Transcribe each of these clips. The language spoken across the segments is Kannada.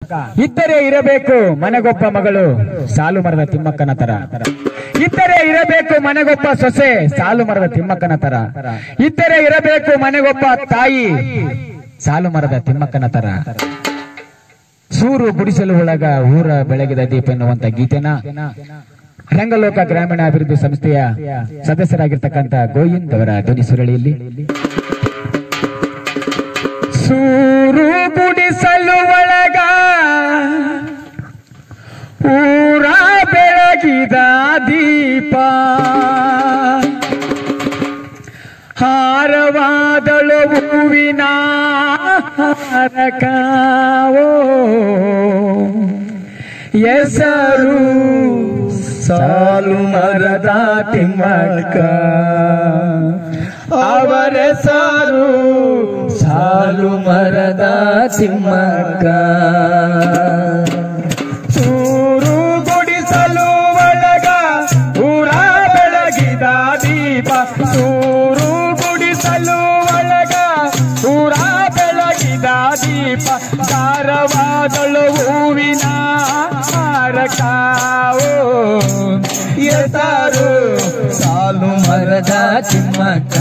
ಇದ್ದರೆ ಇರಬೇಕು ಮನೆಗೊಬ್ಬ ಮಗಳು ಸಾಲು ಮರದ ತಿಮ್ಮಕ್ಕನ ತರ. ಇದ್ದರೆ ಇರಬೇಕು ಮನೆಗೊಬ್ಬ ಸೊಸೆ ಸಾಲು ಮರದ ತಿಮ್ಮಕ್ಕನ ತರ. ಇದ್ದರೆ ಇರಬೇಕು ಮನೆಗೊಬ್ಬ ತಾಯಿ ಸಾಲು ಮರದ ತಿಮ್ಮಕ್ಕನ ತರ. ಸೂರು ಗುಡಿಸಲು ಒಳಗ ಊರ ಬೆಳಗಿದ ದೀಪ ಎನ್ನುವಂತ ಗೀತೆನ ರಂಗಲೋಕ ಗ್ರಾಮೀಣ ಅಭಿವೃದ್ಧಿ ಸಂಸ್ಥೆಯ ಸದಸ್ಯರಾಗಿರ್ತಕ್ಕಂಥ ಗೋವಿಂದ್ ಅವರ ಧ್ವನಿ ಸುರಳಿಯಲ್ಲಿ ಸೂರು ಗುಡಿಸಲು ಒಳಗ ಊರ ಬೆಳಗಿದ ದೀಪ ಹಾರವಾದಳು ಹೂವಿನ ಹಾರಕಾವೋ ಹೆಸರು ಸಾಲು ಮರದ ತಿಮ್ಮಕ್ಕ ಅವರ ಹೆಸರು ಸಾಲು ಮರದ ತಿಮ್ಮಕ್ಕ. ಸೂರು ಗುಡಿಸಲು ಒಳಗ ಊರ ಬೆಳಗಿದ ದೀಪ ಸೂರು ಗುಡಿಸಲು ಒಳಗ ಊರ ಬೆಳಗಿದ ದೀಪ ದಾರವಾದಳು ಹೂವಿನ ಹಾರಕಾವೋ ಹೆಸರು ಸಾಲು ಮರದ ತಿಮ್ಮಕ್ಕ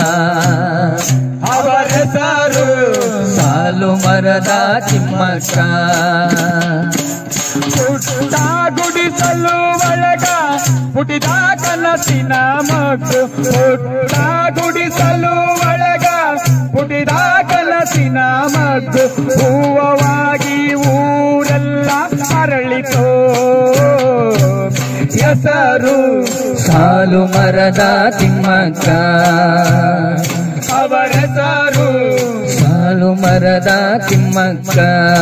ಅವರ ಹೆಸರು ಸಾಲು ಮರದ ತಿಮ್ಮಕ್ಕ. ಪುಟ್ಟ ಗುಡಿಸಲು ಒಳಗ ಪುಟಿದ ಕನಸಿನ ಮಗ್ಗು ಪುಟ್ಟ ಗುಡಿಸಲು ಒಳಗ ಪುಟಿದ ಕನಸಿನ ಮಗ್ಗು ಹೂವವಾಗಿ ಊರೆಲ್ಲ ಅರಳಿತೋ ಹೆಸರು ಸಾಲು ಮರದ ತಿಮ್ಮಕ್ಕ ಅವರ ಹೆಸರು ಸಾಲು ಮರದ ತಿಮ್ಮಕ್ಕ.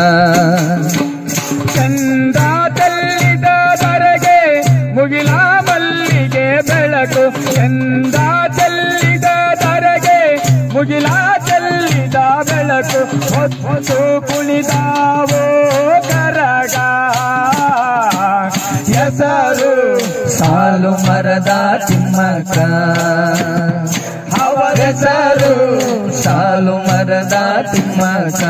ಚಂದ ಚೆಲ್ಲಿದ ಧರೆಗೆ ಮುಗಿಲ ಮಲ್ಲಿಗೆ ಬೆಳಕು ಚಂದ ಚೆಲ್ಲಿದ ಧರೆಗೆ ಮುಗಿಲ ಚೆಲ್ಲಿದ ಬೆಳಕು ಹೊತ್ತು ಕುಣಿದಾವೋ ಕರಗ ಹೆಸರು ಸಾಲು ಮರದ ತಿಮ್ಮಕ್ಕ ಅವರ ಹೆಸರು ಸಾಲು ಮರದ ತಿಮ್ಮಕ್ಕ.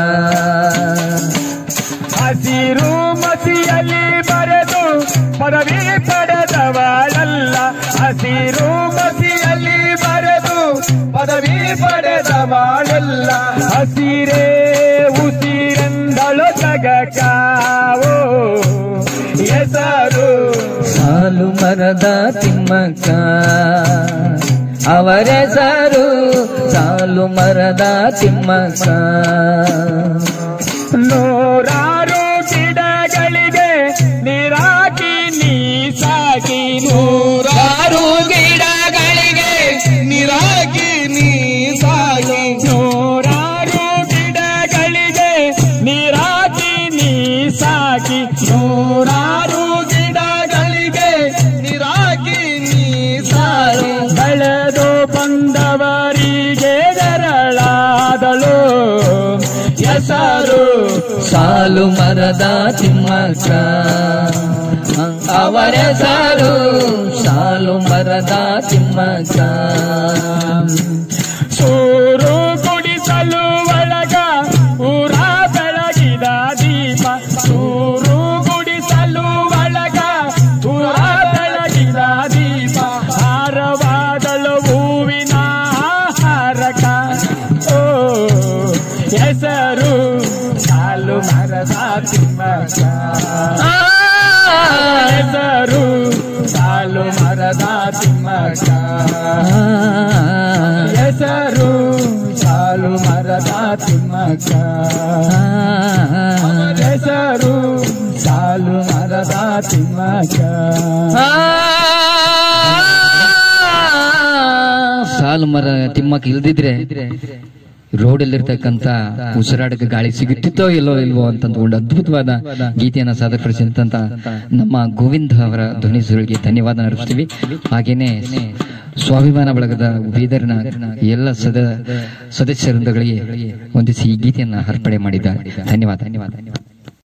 ಹಸಿರು ಮಸಿಯಲ್ಲಿ ಬರೆದು ಪದವಿ ಪಡೆದವಳಲ್ಲ ಹಸಿರು ಮಸಿಯಲ್ಲಿ ಬರೆದು ಪದವಿ ಪಡೆದವಳಲ್ಲ ಹಸಿರೇ ಉಸಿರೆಂದಳು ಜಗಕ್ಕಾವೋ ಹೆಸರು ಸಾಲು ಮರದ ತಿಮ್ಮಕ್ಕ ಅವರ ಹೆಸರು ಸಾಲು ಮರದ ತಿಮ್ಮಕ್ಕ. ನೂರಾರು ಗಿಡಗಳಿಗೆ ನೀರಾಕಿ ನೀ ಸಾಕಿ ನೂರಾರು ಗಿಡಗಳಿಗೆ ನೀರಾಕಿ ನೀ ಸಾಕಿ ನೂರಾರು ಗಿಡಗಳಿಗೆ ನೀರಾಕಿ ನೀ ಸಾಕಿ ನೂರಾರು ಗಿಡಗಳಿಗೆ ನೀರಾಕಿ ನೀ ಸಾಕಿ ಬೆಳೆದು ಬಂದವರಿಗೆ ಜರಳಾದಳು ಹೆಸರು ಸಾಲು ಮರದ ತಿಮ್ಮಕ್ಕ ಅವರ ಹೆಸರು ಸಾಲು ಮರದ ತಿಮ್ಮಕ್ಕ. ಸೂರು ಗುಡಿಸಲು ಒಳಗ ಊರ ಬೆಳಗಿದ ದೀಪ ಸೂರು ಗುಡಿಸಲು ಒಳಗ ಊರ ಬೆಳಗಿದ ದೀಪ ಹಾರವಾದಳು ಹೂವಿನ ಹಾರಕ ಓ ಹೆಸರು ಸಾಲು ಮರದ ತಿಮ್ಮಕ್ಕ ಹೆಸರು ಸಾಲು ಮರದ ತಿಮ್ಮಕ್ಕ ಹೆಸರು ಸಾಲು ಮರದ ತಿಮ್ಮಕ್ಕ ಹೆಸರು ಸಾಲು ಮರದ ತಿಮ್ಮಕ್ಕ. ಸಾಲು ಮರ ತಿಮ್ಮಕ್ಕ ಇಲ್ದಿದ್ರೆ ರೋಡಲ್ಲಿರ್ತಕ್ಕಂಥ ಉಸಿರಾಡಕ್ಕೆ ಗಾಳಿ ಸಿಗುತ್ತಿತ್ತೋ ಇಲ್ವೋ ಅಂತಂದುಕೊಂಡು ಅದ್ಭುತವಾದ ಗೀತೆಯನ್ನ ಸಾದರಪಡಿಸಿದಂತ ನಮ್ಮ ಗೋವಿಂದ್ ಅವರ ಧ್ವನಿ ಸುರುಳಿಗೆ ಧನ್ಯವಾದ ಅರ್ಪಿಸ್ತೀವಿ. ಹಾಗೇನೆ ಸ್ವಾಭಿಮಾನ ಬಳಗದ ಬೀದರ್ನ ಎಲ್ಲ ಸದಸ್ಯವೃಂದಗಳಿಗೆ ಹೊಂದಿಸಿ ಈ ಗೀತೆಯನ್ನ ಅರ್ಪಣೆ ಮಾಡಿದ್ದಾರೆ. ಧನ್ಯವಾದ.